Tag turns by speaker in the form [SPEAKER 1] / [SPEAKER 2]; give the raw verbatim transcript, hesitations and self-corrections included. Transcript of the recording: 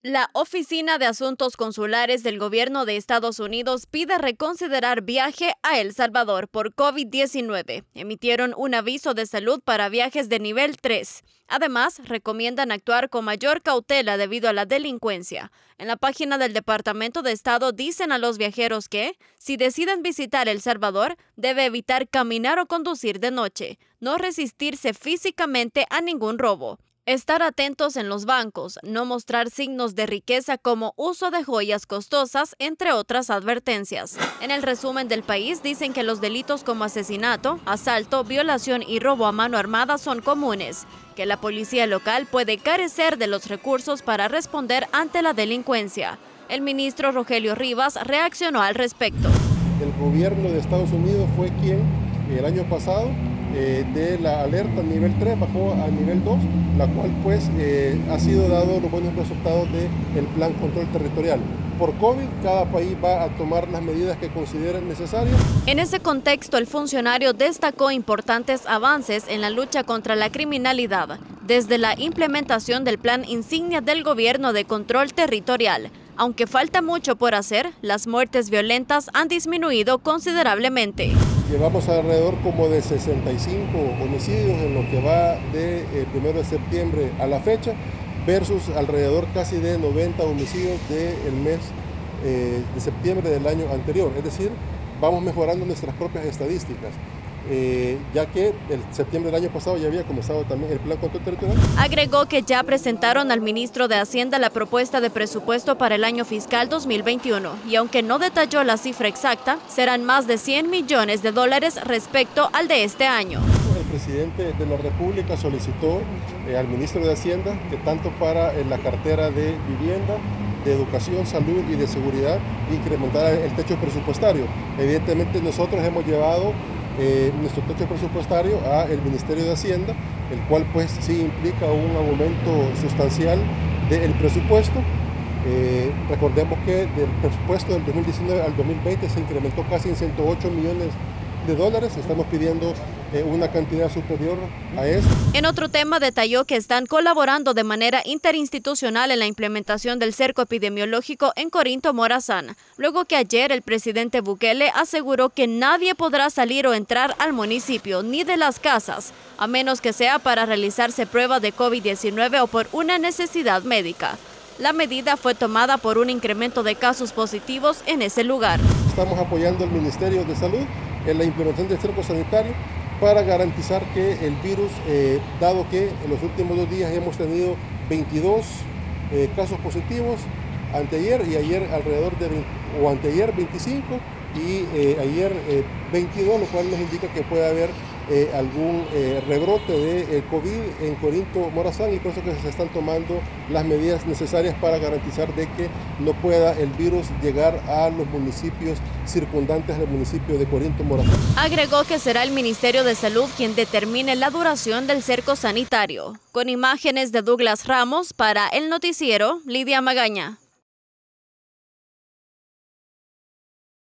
[SPEAKER 1] La Oficina de Asuntos Consulares del Gobierno de Estados Unidos pide reconsiderar viaje a El Salvador por COVID diecinueve. Emitieron un aviso de salud para viajes de nivel tres. Además, recomiendan actuar con mayor cautela debido a la delincuencia. En la página del Departamento de Estado dicen a los viajeros que, si deciden visitar El Salvador, debe evitar caminar o conducir de noche, no resistirse físicamente a ningún robo. Estar atentos en los bancos, no mostrar signos de riqueza como uso de joyas costosas, entre otras advertencias. En el resumen del país dicen que los delitos como asesinato, asalto, violación y robo a mano armada son comunes, que la policía local puede carecer de los recursos para responder ante la delincuencia. El ministro Rogelio Rivas reaccionó al respecto.
[SPEAKER 2] El gobierno de Estados Unidos fue quien el año pasado Eh, de la alerta nivel tres bajó a nivel dos, la cual pues eh, ha sido dado los buenos resultados del plan control territorial. Por COVID, cada país va a tomar las medidas que consideren necesarias.
[SPEAKER 1] En ese contexto, el funcionario destacó importantes avances en la lucha contra la criminalidad, desde la implementación del plan insignia del gobierno de control territorial. Aunque falta mucho por hacer, las muertes violentas han disminuido considerablemente.
[SPEAKER 2] Llevamos alrededor como de sesenta y cinco homicidios en lo que va de eh, primero de septiembre a la fecha, versus alrededor casi de noventa homicidios del mes eh, de septiembre del año anterior. Es decir, vamos mejorando nuestras propias estadísticas. Eh, ya que el septiembre del año pasado ya había comenzado también el plan control territorial.
[SPEAKER 1] Agregó que ya presentaron al ministro de Hacienda la propuesta de presupuesto para el año fiscal dos mil veintiuno y aunque no detalló la cifra exacta, serán más de cien millones de dólares respecto al de este año.
[SPEAKER 2] El presidente de la República solicitó eh, al ministro de Hacienda que tanto para eh, la cartera de vivienda, de educación, salud y de seguridad incrementara el techo presupuestario. Evidentemente nosotros hemos llevado Eh, nuestro techo presupuestario a el Ministerio de Hacienda, el cual pues sí implica un aumento sustancial del presupuesto. Eh, recordemos que del presupuesto del dos mil diecinueve al dos mil veinte se incrementó casi en ciento ocho millones de dólares, estamos pidiendo eh, una cantidad superior a eso.
[SPEAKER 1] En otro tema detalló que están colaborando de manera interinstitucional en la implementación del cerco epidemiológico en Corinto Morazán, luego que ayer el presidente Bukele aseguró que nadie podrá salir o entrar al municipio ni de las casas, a menos que sea para realizarse prueba de COVID diecinueve o por una necesidad médica. La medida fue tomada por un incremento de casos positivos en ese lugar.
[SPEAKER 2] Estamos apoyando al Ministerio de Salud en la implementación del cerco sanitario para garantizar que el virus, eh, dado que en los últimos dos días hemos tenido veintidós eh, casos positivos, anteayer y ayer alrededor de veinte, o anteayer veinticinco y eh, ayer eh, veintidós, lo cual nos indica que puede haber eh, algún eh, rebrote de eh, COVID en Corinto Morazán, y por eso que se están tomando las medidas necesarias para garantizar de que no pueda el virus llegar a los municipios circundantes al municipio de Corinto Morazán.
[SPEAKER 1] Agregó que será el Ministerio de Salud quien determine la duración del cerco sanitario. Con imágenes de Douglas Ramos para El Noticiero, Lidia Magaña.